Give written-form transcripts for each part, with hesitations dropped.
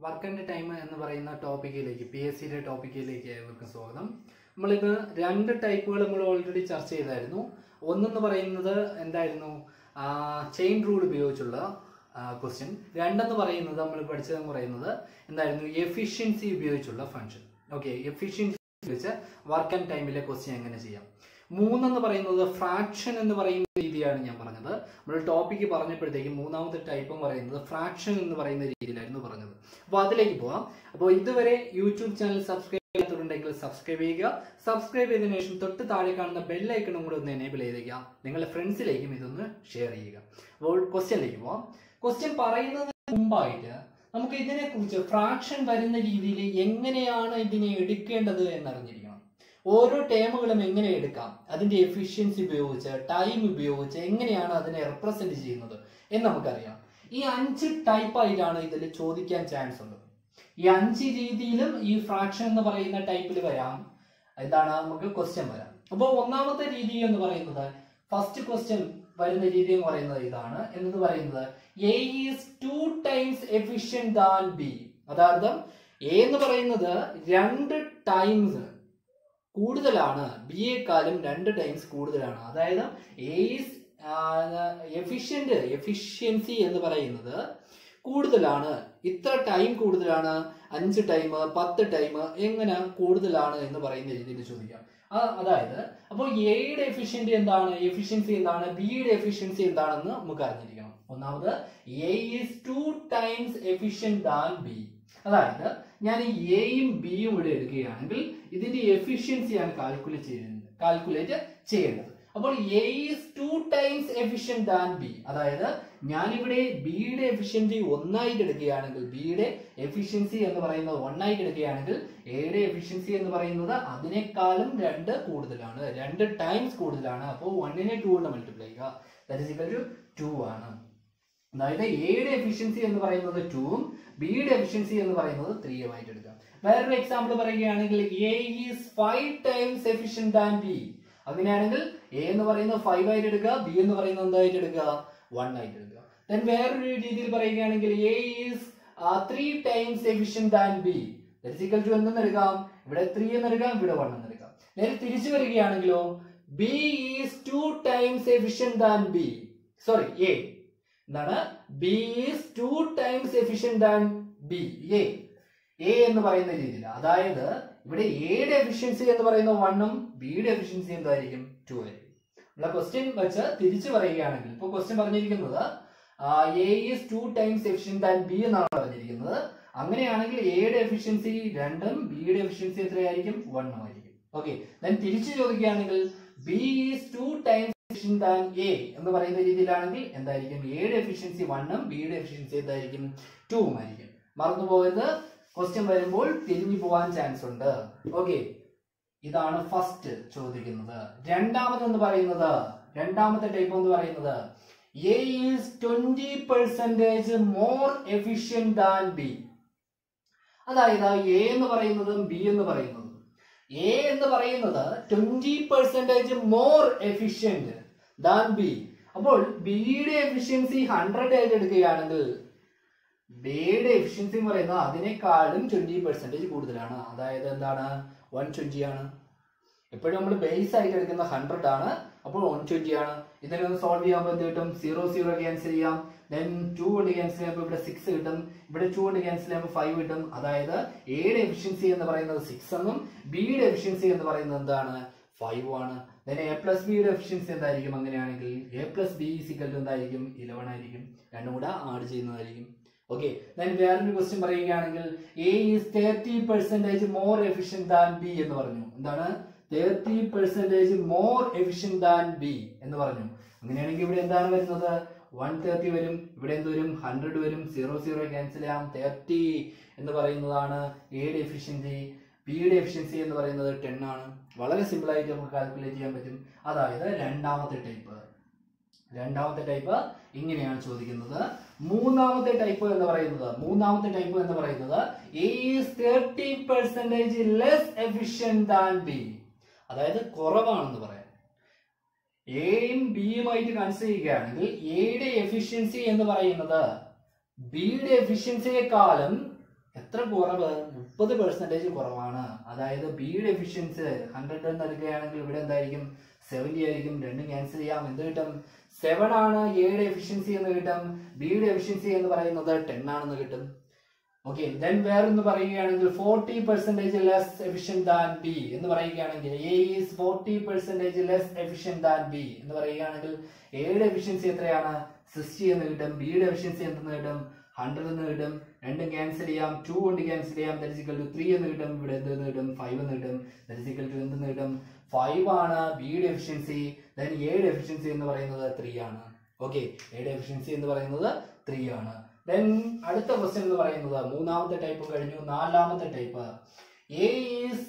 Work and time എന്ന് പറയുന്ന ടോപ്പിക്കിലേക്ക് PSCയുടെ ടോപ്പിക്കിലേക്ക് ഏവർക്കും സ്വാഗതം. നമ്മളിത് രണ്ട് ടൈപ്പുകൾ നമ്മൾ ഓൾറെഡി ചർച്ച ചെയ്തായിരുന്നു. ഒന്നെന്ന് പറയുന്നത് എന്തായിരുന്നു, ചെയിൻ റൂൾ ഉപയോഗിച്ചുള്ള ക്വസ്റ്റ്യൻ. രണ്ടെന്ന് പറയുന്നത് നമ്മൾ പഠിച്ചതെന്ന് പറയുന്നത് എന്തായിരുന്നു, എഫിഷ്യൻസി ഉപയോഗിച്ചുള്ള ഫംഗ്ഷൻ. ഓക്കെ, എഫിഷ്യൻസി ഉപയോഗിച്ച് വർക്ക് ആൻഡ് ടൈമിലെ ക്വസ്റ്റ്യൻ എങ്ങനെ ചെയ്യാം. മൂന്നെന്ന് പറയുന്നത് ഫ്രാക്ഷൻ എന്ന് പറയുന്ന രീതിയാണ് ഞാൻ പറഞ്ഞത്. നമ്മൾ ടോപ്പിക്ക് പറഞ്ഞപ്പോഴത്തേക്കും മൂന്നാമത്തെ ടൈപ്പ് എന്ന് പറയുന്നത് ഫ്രാക്ഷൻ എന്ന് പറയുന്ന രീതിയിലായിരുന്നു പറഞ്ഞത്. അപ്പോൾ അതിലേക്ക് പോവാം. അപ്പോൾ ഇതുവരെ യൂട്യൂബ് ചാനൽ സബ്സ്ക്രൈബ് ചെയ്യാത്തവരുണ്ടെങ്കിൽ സബ്സ്ക്രൈബ് ചെയ്യുക. സബ്സ്ക്രൈബ് ചെയ്തതിനു ശേഷം തൊട്ട് താഴെ കാണുന്ന ബെല്ലൈക്കണും കൂടെ ഒന്ന് എനേബിൾ ചെയ്തേക്കുക. നിങ്ങളുടെ ഫ്രണ്ട്സിലേക്കും ഇതൊന്ന് ഷെയർ ചെയ്യുക. അപ്പോൾ ക്വസ്റ്റ്യനിലേക്ക് പോവാം. ക്വസ്റ്റ്യൻ പറയുന്നതിന് മുമ്പായിട്ട് നമുക്ക് ഇതിനെക്കുറിച്ച് ഫ്രാക്ഷൻ വരുന്ന രീതിയിൽ എങ്ങനെയാണ് ഇതിനെ എടുക്കേണ്ടത് എന്നറിഞ്ഞിരിക്കണം. ഓരോ ടേമുകളും എങ്ങനെ എടുക്കാം, അതിന്റെ എഫിഷ്യൻസി ഉപയോഗിച്ച് ടൈം ഉപയോഗിച്ച് എങ്ങനെയാണ് അതിനെ റെപ്രസെന്റ് ചെയ്യുന്നത് എന്ന് നമുക്കറിയാം. ഈ 5 ടൈപ്പായിട്ടാണ് ഇതിൽ ചോദിക്കാൻ ചാൻസ് ഉണ്ട്. ഈ 5 രീതിയിലും ഈ ഫ്രാക്ഷൻ എന്ന് പറയുന്ന ടൈപ്പിൽ വരാം. എന്താണ് നമുക്ക് ക്വസ്റ്റ്യൻ വരാം. അപ്പോൾ ഒന്നാമത്തെ രീതി എന്ന് പറയുന്നത്, ഫസ്റ്റ് ക്വസ്റ്റ്യൻ വരുന്ന രീതി എന്ന് പറയുന്നത് ഇതാണ്. എന്നത് പറയുന്നത് A is 2 times efficient than B. അതായത് A എന്ന് പറയുന്നത് 2 ടൈംസ് കൂടുതലാണ്, B യെക്കാളും 2 ടൈംസ് കൂടുതലാണ്. അതായത് A is എഫിഷ്യൻസി എന്ന് പറയുന്നത് കൂടുതലാണ്, ഇത്ര ടൈം കൂടുതലാണ്, 5 ടൈം 10 ടൈം എങ്ങനെ കൂടുതലാണ് എന്ന് പറയുന്ന രീതിയിൽ ചോദിക്കാം. അതായത് അപ്പോൾ എയുടെ എഫിഷ്യൻസി എന്താണ്, ബിയുടെ എഫിഷ്യൻസി എന്താണെന്ന് നമുക്ക് അറിഞ്ഞിരിക്കണം. ഒന്നാമത് A is 2 times efficient than B. അതായത് ഞാൻ ഈ എയും ബിയും ഇവിടെ എടുക്കുകയാണെങ്കിൽ ഇതിന്റെ എഫിഷ്യൻസിയാണ് കാൽക്കുലേറ്റ് ചെയ്യേണ്ടത്. അപ്പോൾ A is 2 times efficient than B. അതായത് ഞാനിവിടെ ബിയുടെ എഫിഷ്യൻസി 1 ആയിട്ട് എടുക്കുകയാണെങ്കിൽ, ബിയുടെ എഫിഷ്യൻസി എന്ന് പറയുന്നത് 1 ആയിട്ട് എടുക്കുകയാണെങ്കിൽ എയുടെ എഫിഷ്യൻസി എന്ന് പറയുന്നത് അതിനേക്കാളും 2 കൂടുതലാണ്, 2 ടൈംസ് കൂടുതലാണ്. അപ്പോൾ 1നെ 2 കൊണ്ട് മൾട്ടിപ്ലൈ ചെയ്യുക, ദാറ്റ് ഈസ് ഈക്വൽ ടു 2 ആണ്. അതായത് എയുടെ എഫിഷ്യൻസി എന്ന് പറയുന്നത് 2ഉം ബിയുടെ എഫിഷ്യൻസി എന്ന് പറയുന്നത് 3ഉം ആയിട്ട് എടുക്കാം. വേറൊരു എക്സാമ്പിൾ പറയുകയാണെങ്കിൽ A is 5 times efficient than B. അങ്ങനെയാണെങ്കിൽ A എന്ന് പറയുന്നത് 5 ആയിട്ട് എടുക്കുക, B എന്ന് പറയുന്നത് എന്തായിട്ട് എടുക്കുക, 1 ആയിട്ട് എടുക്കുക. ദെൻ വേറൊരു രീതിയിൽ പറയുകയാണെങ്കിൽ A is 3 times efficient than B. That is equal to എന്തെന്ന് എടുക്കാം, ഇവിടെ 3 എന്ന് എടുക്കാം, ഇവിടെ 1 എന്ന് എടുക്കാം. നേരെ തിരിച്ചു വരികയാണെങ്കിലോ B is 2 times efficient than B. Sorry, A എന്താണ്, B is 2 times efficient than B. A എന്ന് പറയുന്ന രീതിയിൽ, അതായത് ഇവിടെ എയുടെ എഫിഷ്യൻസി എന്ന് പറയുന്നത് 1ഉം ബിയുടെ എഫിഷ്യൻസി എന്തായിരിക്കും, 2 ആയിരിക്കും. ഉള്ള ക്വസ്റ്റ്യൻ വെച്ച് തിരിച്ചു പറയുകയാണെങ്കിൽ, ഇപ്പോൾ ക്വസ്റ്റ്യൻ പറഞ്ഞിരിക്കുന്നത് A is 2 times efficient than B എന്നാണ് പറഞ്ഞിരിക്കുന്നത്. അങ്ങനെയാണെങ്കിൽ എയുടെ എഫിഷ്യൻസി 2ഉം ബിയുടെ എഫിഷ്യൻസി എത്രയായിരിക്കും, 1ഉം ആയിരിക്കും. ഓക്കെ, ദെൻ തിരിച്ചു ചോദിക്കുകയാണെങ്കിൽ B is 2 times efficient than A എന്ന് പറയുന്ന രീതിയിലാണെങ്കിൽ എന്തായിരിക്കും, എയുടെ എഫിഷ്യൻസി 1ഉം ബിയുടെ എഫിഷ്യൻസി എന്തായിരിക്കും, 2ഉം ആയിരിക്കും. മറന്നു പോകരുത്, ക്വസ്റ്റ്യൻ വരുമ്പോൾ തിരിഞ്ഞു പോകാൻ ചാൻസ് ഉണ്ട്. ഓക്കെ, ഇതാണ് ഫസ്റ്റ് ചോദിക്കുന്നത്. രണ്ടാമത്തെ ടൈപ്പ് എന്ന് പറയുന്നത് A is 20% more efficient than B. അതായത് A എന്ന് പറയുന്നതും B എന്ന് പറയുന്നതും, A എന്ന് പറയുന്നത് 20% more efficient than B. അപ്പോൾ ബിയുടെ എഫിഷ്യൻസി 100 ആയിട്ട് എടുക്കുകയാണെങ്കിൽ ബിയുടെ എഫിഷ്യൻസി എന്ന് പറയുന്നത് അതിനേക്കാളും 20% കൂടുതലാണ്. അതായത് എന്താണ്, 120 ആണ്. എപ്പോഴും നമ്മൾ ബേസ് ആയിട്ട് എടുക്കുന്ന 100 ആണ്, അപ്പോൾ 120 ആണ്. ഇതിനെ ഒന്ന് സോൾവ് ചെയ്യുമ്പോൾ എന്ത് കിട്ടും, 0 0 ക്യാൻസൽ ചെയ്യാം. ദെൻ 2 കൊണ്ട് ക്യാൻസൽ ചെയ്യുമ്പോൾ ഇവിടെ 6 കിട്ടും, ഇവിടെ 2 കൊണ്ട് ക്യാൻസൽ ചെയ്യുമ്പോൾ 5 കിട്ടും. അതായത് എയുടെ എഫിഷ്യൻസി എന്ന് പറയുന്നത് 6 എന്നും ബിയുടെ എഫിഷ്യൻസി എന്ന് പറയുന്നത് എന്താണ്, 5 ആണ്. ദെൻ A പ്ലസ് ബിയുടെ എഫിഷ്യൻസി എന്തായിരിക്കും, അങ്ങനെയാണെങ്കിൽ A പ്ലസ് ബി എന്തായിരിക്കും, 11 ആയിരിക്കും. രണ്ടും കൂടെ ആഡ് ചെയ്യുന്നതായിരിക്കും. ഓക്കെ, ദെൻ വേറൊരു ക്വസ്റ്റ്യൻ പറയുകയാണെങ്കിൽ A is 30% more efficient than B എന്ന് പറഞ്ഞു. എന്താണ്, 30% more efficient than B എന്ന് പറഞ്ഞു. അങ്ങനെയാണെങ്കിൽ ഇവിടെ എന്താണ് വരുന്നത്, 130 വരും, ഇവിടെ എന്ത് വരും, 100 വരും. 0 0 ക്യാൻസൽ ചെയ്യാം. 30 എന്ന് പറയുന്നതാണ് എയുടെ എഫിഷ്യൻസി, ബിയുടെ എഫിഷ്യൻസി എന്ന് പറയുന്നത് 10 ആണ്. വളരെ സിമ്പിൾ ആയിട്ട് നമുക്ക് കാൽക്കുലേറ്റ് ചെയ്യാൻ പറ്റും. അതായത് രണ്ടാമത്തെ ടൈപ്പ് ഇങ്ങനെയാണ് ചോദിക്കുന്നത്. മൂന്നാമത്തെ ടൈപ്പ് എന്ന് പറയുന്നത് A is 30% less efficient than B. അതായത് കുറവാണെന്ന് പറയാം. എയും ബിയുമായിട്ട് കൺസിഡർ ചെയ്യുകയാണെങ്കിൽ എയുടെ എഫിഷ്യൻസി എന്ന് പറയുന്നത് ബിയുടെ എഫിഷ്യൻസിയെക്കാളും എത്ര കുറവ്? 30% കുറവാണ്. അതായത് ബിയുടെ എഫിഷ്യൻസി 100 എന്ന് എടുക്കുകയാണെങ്കിൽ ഇവിടെ എന്തായിരിക്കും? 70 ആയിരിക്കും. രണ്ടും ക്യാൻസൽ ചെയ്യാം. എന്ത് കിട്ടും? 7 ആണ് എയുടെ എഫിഷ്യൻസി എന്ന് കിട്ടും. ബിയുടെ എഫിഷ്യൻസി എന്ന് പറയുന്നത് 10 ആണെന്ന് കിട്ടും. ഓക്കെ, ദെൻ വേറൊന്ന് പറയുകയാണെങ്കിൽ 40% ലെസ് എഫിഷ്യന്റ് ദാൻ ബി എന്ന് പറയുകയാണെങ്കിൽ A is 40% less efficient than B എന്ന് പറയുകയാണെങ്കിൽ എയുടെ എഫിഷ്യൻസി എത്രയാണ്? 60 എന്ന് കിട്ടും. ബിയുടെ എഫിഷ്യൻസി എന്തെന്ന് കിട്ടും? 100 എന്ന് കിട്ടും. രണ്ടും ക്യാൻസൽ ചെയ്യാം. 2 കൊണ്ട് ക്യാൻസൽ ചെയ്യാം. ദാറ്റ് ഈസ് ഈക്വൽ ടു 3 എന്ന് കിട്ടും. ഇവിടെ എന്തെന്ന് കിട്ടും? 5 എന്ന് കിട്ടും. ദാറ്റ് ഈസ് ഈക്വൽ ടു എന്തെന്ന് കിട്ടും? 5 ആണ് ബിയുടെ എഫിഷ്യൻസി. ദെൻ എയുടെ എഫിഷ്യൻസി എന്ന് പറയുന്നത് 3 ആണ്. ഓക്കെ, എയുടെ എഫിഷ്യൻസി എന്ന് പറയുന്നത് 3 ആണ്. ദെൻ അടുത്ത ക്വസ്റ്റ്യൻ എന്ന് പറയുന്നത് മൂന്നാമത്തെ ടൈപ്പ് കഴിഞ്ഞു. നാലാമത്തെ type A is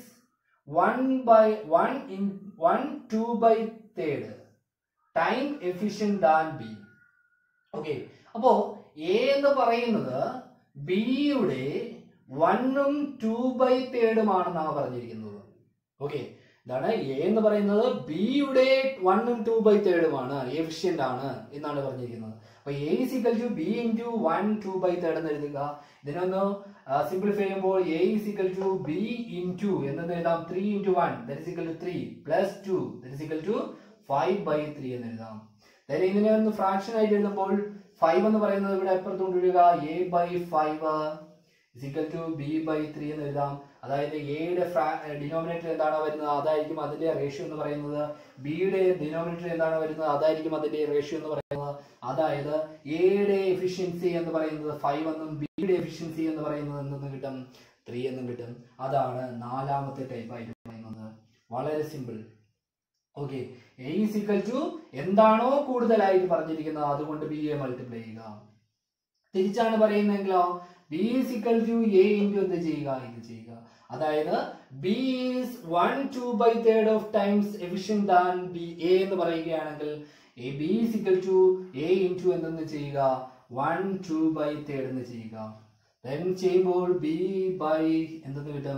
1/2 time efficient than B. Okay, അപ്പോ എ എന്ന് പറയുന്നത് ബിയുടെ 1ഉം 2/3 ആണെന്നാണ് പറഞ്ഞിരിക്കുന്നത്. ഓക്കെ, ഇതാണ് എ എന്ന് പറയുന്നത് ബിയുടെ 1ഉം 2/3 ആണ്, എഫിഷ്യന്റ് ആണ് എന്നാണ് പറഞ്ഞിരിക്കുന്നത്. അപ്പൊ A is equal to B into 1 2/3 എന്ന് എഴുതുക. ഇതിനൊന്ന് സിംപ്ലിഫൈ ചെയ്യുമ്പോൾ A is equal to B into എന്ന് എഴുതാം 3 × 1 that is equal to 3 plus 2 that is equal to 5/3 എന്ന് എഴുതാം. ഇതിനെ ഒന്ന് ഫ്രാക്ഷൻ ആയിട്ട് എഴുതുമ്പോൾ 5 എന്ന് പറയുന്നത് ഇവിടെ എപ്പുറത്ത് കൊണ്ടുവരിക a/5 is equal to b/3 എന്ന് എഴുതാം. അതായത് എയുടെ ഡിനോമിനേറ്റർ എന്താണോ വരുന്നത് അതായിരിക്കും അതിന്റെ റേഷ്യോ എന്ന് പറയുന്നത്. ബിയുടെ ഡിനോമിനേറ്റർ എന്താണോ വരുന്നത് അതായിരിക്കും അതിന്റെ റേഷ്യോ എന്ന് പറയുന്നത്. അതായത് എയുടെ എഫിഷ്യൻസി എന്ന് പറയുന്നത് 5 എന്നും ബിയുടെ എഫിഷ്യൻസി എന്ന് പറയുന്നത് എന്തെന്ന് കിട്ടും? 3 എന്നും കിട്ടും. അതാണ് നാലാമത്തെ ടൈപ്പ് ആയിട്ട് പറയുന്നത്. വളരെ simple. Okay, A is equal to എന്താണോ കൂടുതലായിട്ട് പറഞ്ഞിരിക്കുന്നത് അതുകൊണ്ട് ബി എ മൾട്ടിപ്ലൈ ചെയ്യുക. തിരിച്ചാണ് പറയുന്നതെങ്കിലോ B is equal to A into എന്ത് ചെയ്യുക? ഇത് ചെയ്യുക. അതായത് B is 1 2/3 of times efficient than B A എന്ന് പറയുകയാണെങ്കിൽ A B is equal to A into എന്തെന്ന് ചെയ്യുക? 1 2/3 എന്ന് ചെയ്യുക. ദെൻ ചെയ്യുമ്പോൾ ബി ബൈ എന്തെന്ന് കിട്ടും?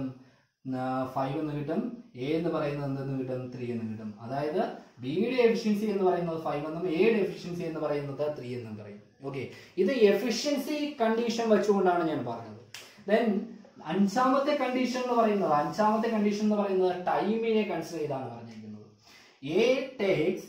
5 എന്ന് കിട്ടും. എ എന്ന് പറയുന്നത് എന്തെന്ന് കിട്ടും? 3 എന്ന് കിട്ടും. അതായത് ബിയുടെ എഫിഷ്യൻസി എന്ന് പറയുന്നത് 5 എന്നും എയുടെ എഫിഷ്യൻസി എന്ന് പറയുന്നത് 3 എന്നും പറയും. ഓക്കെ, ഇത് എഫിഷ്യൻസി കണ്ടീഷൻ വെച്ചുകൊണ്ടാണ് ഞാൻ പറഞ്ഞത്. ദെൻ അഞ്ചാമത്തെ കണ്ടീഷൻ എന്ന് പറയുന്നത് ടൈമിനെ കൺസിഡർ ചെയ്താണ് പറഞ്ഞിരിക്കുന്നത്. A takes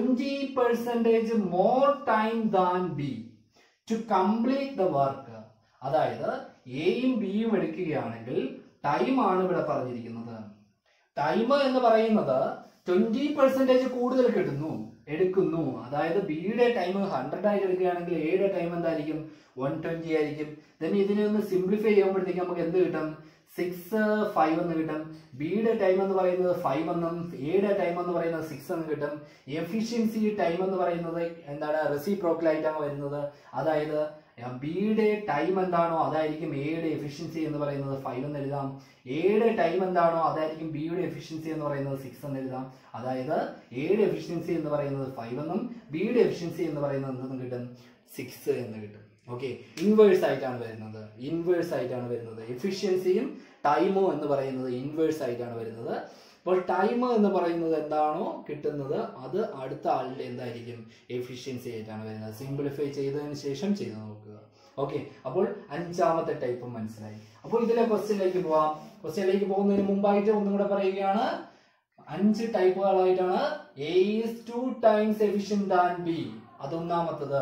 20% more time than B to complete the work. അതായത് എയും ബിയും എടുക്കുകയാണെങ്കിൽ ടൈം ആണ് ഇവിടെ പറഞ്ഞിരിക്കുന്നത്. ടൈം എന്ന് പറയുന്നത് 20% കൂടുതൽ എടുക്കുന്നു. അതായത് ബിയുടെ ടൈം 100 ആയിട്ട് എടുക്കുകയാണെങ്കിൽ എയുടെ ടൈം എന്തായിരിക്കും? 120 ആയിരിക്കും. ദെൻ ഇതിനെ ഒന്ന് സിംപ്ലിഫൈ ചെയ്യുമ്പോഴത്തേക്ക് നമുക്ക് എന്ത് കിട്ടും? 6 5 എന്ന് കിട്ടും. ബിയുടെ ടൈം എന്ന് പറയുന്നത് 5 എന്നും എയുടെ ടൈം എന്ന് പറയുന്നത് 6 എന്ന് കിട്ടും. എഫിഷ്യൻസി ടൈം എന്ന് പറയുന്നത് എന്താണ്? റെസിപ്രോക്കൽ ആയിട്ടാണ് വരുന്നത്. അതായത് ബിയുടെ ടൈം എന്താണോ അതായിരിക്കും എയുടെ എഫിഷ്യൻസി എന്ന് പറയുന്നത് 5 എന്ന് എഴുതാം. എയുടെ ടൈം എന്താണോ അതായിരിക്കും ബിയുടെ എഫിഷ്യൻസി എന്ന് പറയുന്നത് 6 എന്ന് എഴുതാം. അതായത് എയുടെ എഫിഷ്യൻസി എന്ന് പറയുന്നത് 5 എന്നും ബിയുടെ എഫിഷ്യൻസി എന്ന് പറയുന്നത് എന്തെന്ന് കിട്ടും? 6 എന്ന് കിട്ടും. ഓക്കെ, ഇൻവേഴ്സ് ആയിട്ടാണ് വരുന്നത്. എഫിഷ്യൻസിയും ടൈമും എന്ന് പറയുന്നത് ഇൻവേഴ്സ് ആയിട്ടാണ് വരുന്നത്. അപ്പോൾ ടൈം എന്ന് പറയുന്നത് എന്താണോ കിട്ടുന്നത് അത് അടുത്ത ആളുടെ എന്തായിരിക്കും? എഫിഷ്യൻസി ആയിട്ടാണ് വരുന്നത്. സിംപ്ലിഫൈ ചെയ്തതിന് ശേഷം ചെയ്ത് നോക്കുക. ഓക്കെ, അപ്പോൾ അഞ്ചാമത്തെ ടൈപ്പ് മനസ്സിലായി. അപ്പോൾ ഇതിലെ ക്വസ്റ്റ്യനിലേക്ക് പോവാം. ക്വസ്റ്റ്യനിലേക്ക് പോകുന്നതിന് മുമ്പായിട്ട് ഒന്നും കൂടെ പറയുകയാണ്. 5 ടൈപ്പുകളായിട്ടാണ്. A is 2 times efficient than B, അതൊന്നാമത്തത്.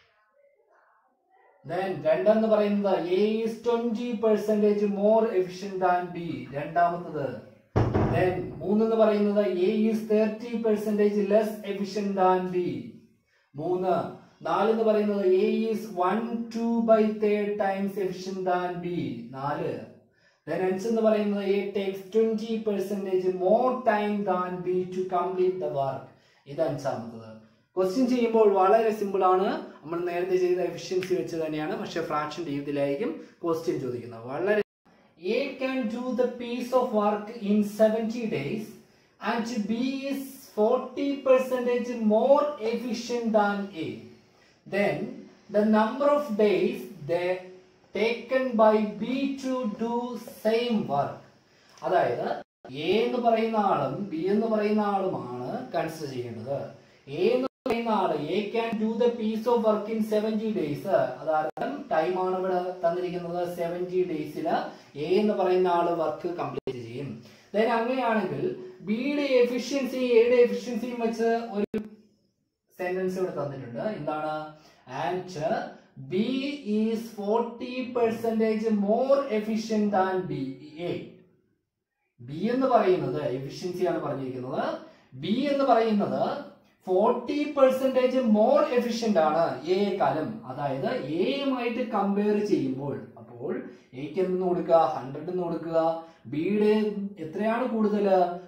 Then രണ്ടെന്ന് പറയുന്നത് A is 20% more efficient than B, രണ്ടാമത്തത്. Then മൂന്നെന്ന് പറയുന്നത് A is 30% less efficient than B, 3. 4 എന്ന് പറയുന്നത് A is 1 2/3 times efficient than B, 4. Then 5 എന്ന് പറയുന്നത് A takes 20% more time than B to complete the work, ഇത് അഞ്ചാമത്തത്. ക്വസ്റ്റ്യൻ ചെയ്യുമ്പോൾ വളരെ സിമ്പിൾ ആണ്. നമ്മൾ നേരത്തെ ചെയ്ത എഫിഷ്യൻസി വെച്ച് തന്നെയാണ്, പക്ഷെ ഫ്രാക്ഷൻ രീതിയിലായിരിക്കും ക്വസ്റ്റ്യൻ ചോദിക്കുന്നത്. വളരെ A can do the piece of work in 70 days and B is 40% more efficient than A. Then the number of days they taken by B to do same work. അതായത് A എന്ന് പറയുന്ന ആളും B എന്ന് പറയുന്ന ആളുമാണ് consider ചെയ്യേണ്ടത്. A A can do the piece of work in 70 days. അതായത് time ആണ് ഇവിടെ തന്നിരിക്കുന്നത് 70 ഡേയ്സിൽ എ എന്ന് പറയുന്ന ആള് വർക്ക് കംപ്ലീറ്റ് ചെയ്യും. ദെൻ അങ്ങനെയാണെങ്കിൽ ബിയുടെ എഫിഷ്യൻസി എയുടെ എഫിഷ്യൻസിയും വെച്ച് ഒരു സെന്റൻസ് ഇവിടെ തന്നിട്ടുണ്ട്. എന്താണ്? And B is 40% more efficient than B. A B എന്ന് പറയുന്നത് എഫിഷ്യൻസിയാണ് പറഞ്ഞിരിക്കുന്നത്. ബി എന്ന് പറയുന്നത് 40% മോർ എഫിഷ്യന്റ് ആണ് എയെക്കാളും. അതായത് എയുമായിട്ട് കമ്പയർ ചെയ്യുമ്പോൾ അപ്പോൾ എക്ക് എന്തെന്ന് കൊടുക്കുക? 100 എന്ന് കൊടുക്കുക. ബിയുടെ എത്രയാണ് കൂടുതൽ?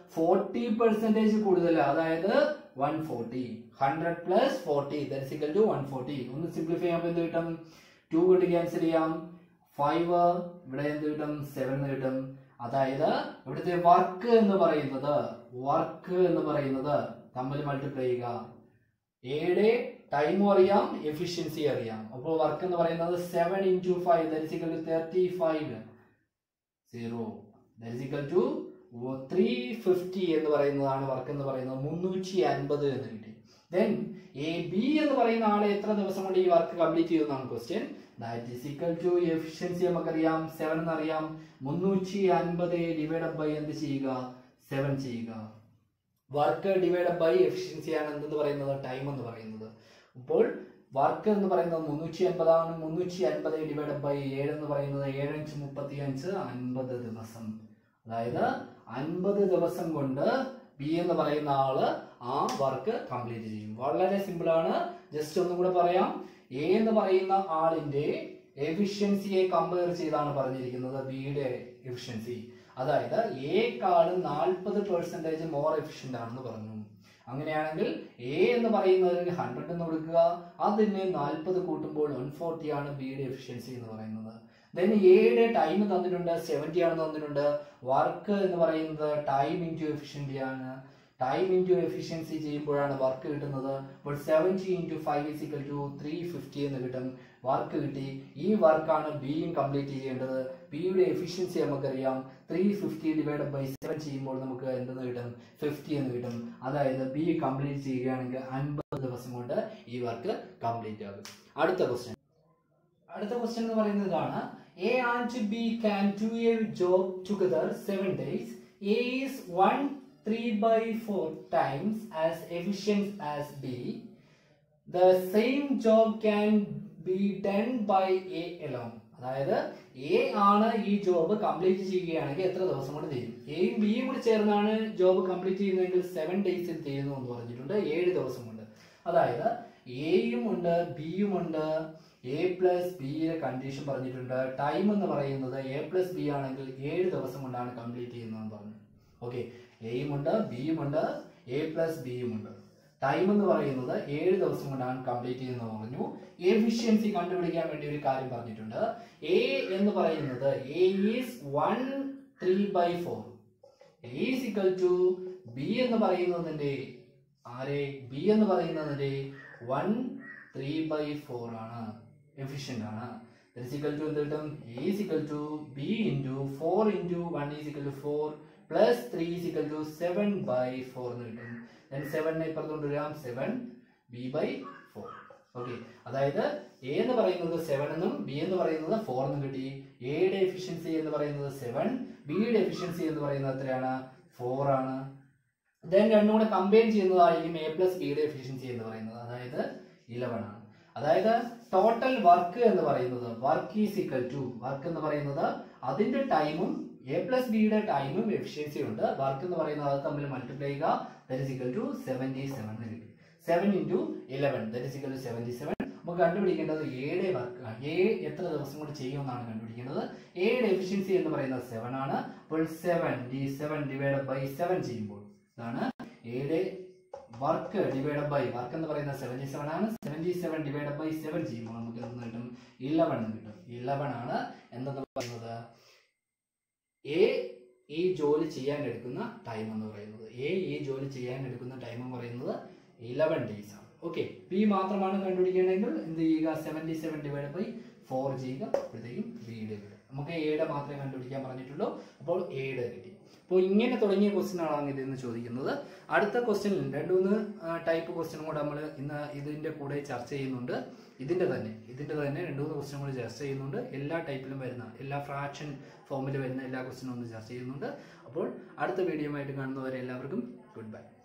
40% കൂടുതൽ. അതായത് 140. 100 plus 40 that is equal to 140. ഒന്ന് സിംപ്ലിഫൈ ചെയ്യുമ്പോൾ എന്ത് കിട്ടും? 2 കൊണ്ട് ക്യാൻസൽ ചെയ്യാം. 5 ഇവിടെ എന്ത് കിട്ടും? 7 കിട്ടും. അതായത് ഇവിടുത്തെ വർക്ക് എന്ന് പറയുന്നത് തമ്മിൽ മൾട്ടിപ്ലൈ ചെയ്യുക. എയുടെ ടൈമും അറിയാം, എഫിഷ്യൻസി അറിയാം. അപ്പോൾ വർക്ക് എന്ന് പറയുന്നത് 7 into 5 that is equal to 35 0 that is equal to 350 എന്ന് പറയുന്നതാണ് വർക്ക് എന്ന് പറയുന്നത്. 350 എന്ന് കിട്ടി. ദെൻ എ ബി എന്ന് പറയുന്ന ആളെ എത്ര ദിവസം കൊണ്ട് ഈ വർക്ക് കംപ്ലീറ്റ് ചെയ്യുന്നതാണ് question. That is equal to efficiency നമുക്കറിയാം 7 എന്നറിയാം. 350 ഡിവൈഡഡ് ബൈ എന്ത് ചെയ്യുക? 7 ചെയ്യുക. വർക്ക് ഡിവൈഡ് ബൈ എഫിഷ്യൻസി ആണ് എന്തെന്ന് പറയുന്നത്? ടൈം എന്ന് പറയുന്നത്. അപ്പോൾ വർക്ക് എന്ന് പറയുന്നത് 350 ആണ്. 350 ഡിവൈഡ് ബൈ 7 എന്ന് പറയുന്നത് 7 × 35 50 ദിവസം. അതായത് 50 ദിവസം കൊണ്ട് ബി എന്ന് പറയുന്ന ആള് ആ വർക്ക് കംപ്ലീറ്റ് ചെയ്യും. വളരെ സിമ്പിൾ ആണ്. ജസ്റ്റ് ഒന്നും കൂടെ പറയാം. എ എന്ന് പറയുന്ന ആളിന്റെ എഫിഷ്യൻസിയെ കമ്പയർ ചെയ്താണ് പറഞ്ഞിരിക്കുന്നത് ബിയുടെ എഫിഷ്യൻസി. അതായത് എക്കാളും 40% മോർ എഫിഷ്യന്റ് ആണെന്ന് പറഞ്ഞു. അങ്ങനെയാണെങ്കിൽ എ എന്ന് പറയുന്നതിന് 100 എന്ന് കൊടുക്കുക. അതിന് 40 കൂട്ടുമ്പോൾ 140 ആണ് ബിയുടെ എഫിഷ്യൻസി എന്ന് പറയുന്നത്. ദെൻ എയുടെ ടൈം തന്നിട്ടുണ്ട് 70 ആണെന്ന് തന്നിട്ടുണ്ട്. വർക്ക് എന്ന് പറയുന്നത് ടൈം ഇൻറ്റു എഫിഷ്യൻസി ആണ്. ടൈം ഇൻറ്റു എഫിഷ്യൻസി ചെയ്യുമ്പോഴാണ് വർക്ക് കിട്ടുന്നത്. അപ്പോൾ 70 into 5 is equal to 350 എന്ന് കിട്ടും. വർക്ക് കിട്ടി. ഈ വർക്കാണ് ബിയും കംപ്ലീറ്റ് ചെയ്യേണ്ടത്. ബിയുടെ എഫിഷ്യൻസി നമുക്കറിയാം. 350 ഡിവൈഡഡ് ബൈ 7 ചെയ്യുമ്പോൾ നമുക്ക് എന്തെന്ന് കിട്ടും? 50 എന്ന് കിട്ടും. അതായത് ബി കംപ്ലീറ്റ് ചെയ്യുകയാണെങ്കിൽ 50 ദിവസം കൊണ്ട് ഈ വർക്ക് കംപ്ലീറ്റ് ആകും. അടുത്ത ക്വസ്റ്റ്യൻ എന്ന് പറയുന്നതാണ് A and B can do a job together 7 days. A is 1/3/4 times as efficient as B. The same job can be done by A alone. അതായത് എ ആണ് ഈ ജോബ് കംപ്ലീറ്റ് ചെയ്യുകയാണെങ്കിൽ എത്ര ദിവസം കൊണ്ട് ചെയ്യും? എയും ബിയും കൂടി ചേർന്നാണ് ജോബ് കംപ്ലീറ്റ് ചെയ്യുന്നതെങ്കിൽ 7 days ചെയ്യുന്നു എന്ന് പറഞ്ഞിട്ടുണ്ട്. 7 ദിവസം കൊണ്ട്. അതായത് എയും ഉണ്ട് ബിയും ഉണ്ട്. എ പ്ലസ് ബിയുടെ കണ്ടീഷൻ പറഞ്ഞിട്ടുണ്ട്. ടൈം എന്ന് പറയുന്നത് എ പ്ലസ് ബി ആണെങ്കിൽ 7 ദിവസം കൊണ്ടാണ് കംപ്ലീറ്റ് ചെയ്യുന്നതെന്ന് പറഞ്ഞു. ഓക്കെ, എയും ഉണ്ട് ബിയും ഉണ്ട് എ പ്ലസ് ബിയും ഉണ്ട്. ടൈം എന്ന് പറയുന്നത് 7 ദിവസം കൊണ്ടാണ് കംപ്ലീറ്റ് ചെയ്യുന്നത് പറഞ്ഞു. എഫിഷ്യൻസി കണ്ടുപിടിക്കാൻ വേണ്ടി ഒരു കാര്യം പറഞ്ഞിട്ടുണ്ട്. എ എന്ന് പറയുന്നത് A is 1/3/4 is equal to B എന്ന് പറയുന്നതിന്റെ ബി എന്ന് പറയുന്നതിന്റെ 1/3/4 ആണ്, എഫിഷ്യന്റ് ആണ്. എന്ത് കിട്ടും? A is equal to B into 4 into 1 is equal to 4 plus 3 is equal to 7/4 എന്ന് കിട്ടും. then 7 ഇപ്പുറത്തോട്ട് വരാം. 7b/4. ഓക്കെ, അതായത് എ എന്ന് പറയുന്നത് 7 എന്നും ബി എന്ന് പറയുന്നത് 4 എന്നും കിട്ടി. എയുടെ എഫിഷ്യൻസി എന്ന് പറയുന്നത് 7, ബിയുടെ എഫിഷ്യൻസി എന്ന് പറയുന്നത് എത്രയാണ്? 4 ആണ്. ദെൻ രണ്ടും കൂടെ കമ്പയർ ചെയ്യുന്നതായിരിക്കും എ പ്ലസ് ബിയുടെ എഫിഷ്യൻസി എന്ന് പറയുന്നത്. അതായത് 11 ആണ്. അതായത് ടോട്ടൽ വർക്ക് എന്ന് പറയുന്നത് work is equal to work എന്ന് പറയുന്നത് അതിന്റെ ടൈമും എ പ്ലസ് ബിയുടെ ടൈമും എഫിഷ്യൻസി ഉണ്ട്. വർക്ക് എന്ന് പറയുന്നത് അത് തമ്മിൽ മൾട്ടിപ്ലൈ ചെയ്യുക. ദാറ്റ് ഈസ് ഈക്വൽ ടു 77 എന്ന് കിട്ടി. 7 into 11 that is equal to 77. നമുക്ക് കണ്ടുപിടിക്കേണ്ടത് എയുടെ വർക്ക് എ എത്ര ദിവസം കൊണ്ട് ചെയ്യുമെന്നാണ് കണ്ടുപിടിക്കേണ്ടത്. എയുടെ എഫിഷ്യൻസി എന്ന് പറയുന്നത് 7 ആണ്. അപ്പോൾ 7 ഡിവൈഡ് ബൈ 7 ചെയ്യുമ്പോൾ ഇതാണ് എയുടെ വർക്ക് ഡിവൈഡ് ബൈ വർക്ക് എന്ന് പറയുന്നത് 77 ആണ്. 77 ഡിവൈഡ് ബൈ 7 ചെയ്യുമ്പോൾ നമുക്ക് എന്ത് കിട്ടും? 11 എന്ന് കിട്ടും. 11 ആണ് എന്തെന്ന് പറയുന്നത് എ ഈ ജോലി ചെയ്യാൻ എടുക്കുന്ന ടൈം എന്ന് പറയുന്നത്. എ ഈ ജോലി ചെയ്യാൻ എടുക്കുന്ന ടൈം എന്ന് പറയുന്നത് 11 days ആണ്. ഓക്കെ, ബി മാത്രമാണ് കണ്ടുപിടിക്കേണ്ടതെങ്കിൽ എന്ത് ചെയ്യുക? 77 ഡിവൈഡ് ബൈ 4 ചെയ്യുക. അപ്പോഴത്തേക്കും ബിയുടെ കിട്ടും. നമുക്ക് എയുടെ മാത്രമേ കണ്ടുപിടിക്കാൻ പറഞ്ഞിട്ടുള്ളൂ. അപ്പോൾ എയുടെ കിട്ടി. അപ്പോൾ ഇങ്ങനെ തുടങ്ങിയ ക്വസ്റ്റ്യനാണ് ഇതെന്ന് ചോദിക്കുന്നത്. അടുത്ത ക്വസ്റ്റ്യനിൽ 2-3 ടൈപ്പ് ക്വസ്റ്റ്യൻ കൂടെ നമ്മൾ ഇന്ന് ഇതിന്റെ കൂടെ ചർച്ച ചെയ്യുന്നുണ്ട്. ഇതിന്റെ തന്നെ 2-3 ക്വസ്റ്റ്യൻ കൂടി ചർച്ച ചെയ്യുന്നുണ്ട്. എല്ലാ ടൈപ്പിലും വരുന്ന, എല്ലാ ഫ്രാക്ഷൻ ഫോമിൽ വരുന്ന എല്ലാ ക്വസ്റ്റ്യനും ഒന്ന് ചർച്ച ചെയ്യുന്നുണ്ട്. അപ്പോൾ അടുത്ത വീഡിയോ ആയിട്ട് കാണുന്നവരെ എല്ലാവർക്കും ഗുഡ് ബൈ.